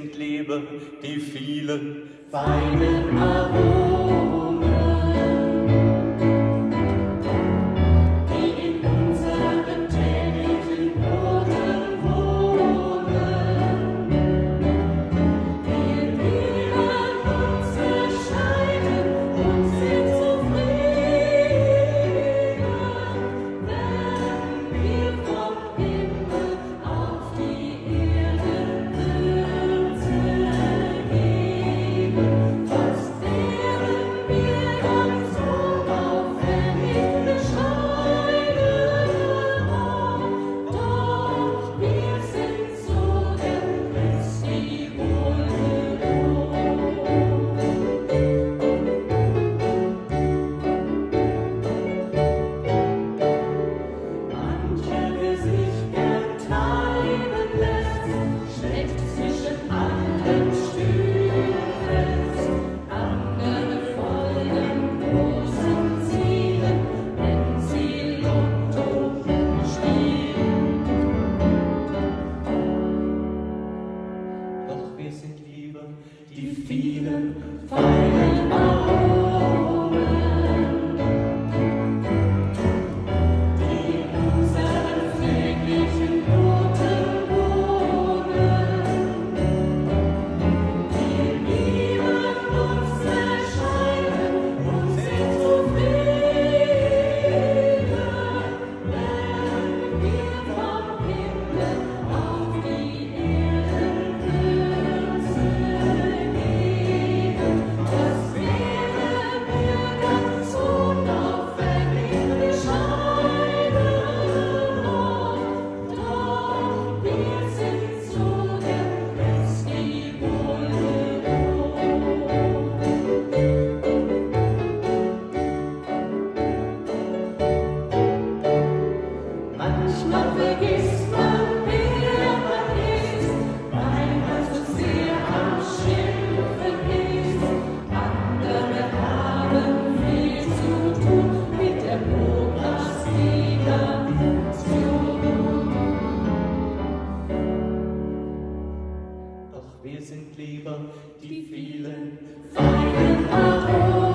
sind lieber die vielen feinen Aromen, die in unseren täglichen Broten wohnen. Wir lieben uns bescheiden und sind zufrieden, wenn wir vom Himmel auf die Erde Würze geben. Fast wären wir ganz unaufhängig bescheidener, doch wir sind so der Christi wohlgelohnt. Mancher, der sich gern treiben lässt, steckt zwischen allen Stühlen fest. Andere folgen großen Zielen, wenn sie Lotto spielen. Doch wir sind lieber Die vielen feinen Aromen, die in unseren täglichen Broten wohnen. Wir lieben uns bescheiden und sind zufrieden, wenn wir vom Himmel auf die Erde Würze geben. Das wären wir ganz unaufhängig bescheidener, doch wir sind so der Christi wohlgelohnt. Manchmal vergisst man, wer man ist, weil man so sehr am Schimpfen ist. Andere haben viel zu tun mit der Prokrastination. Doch wir sind lieber die vielen Feinen Aromen,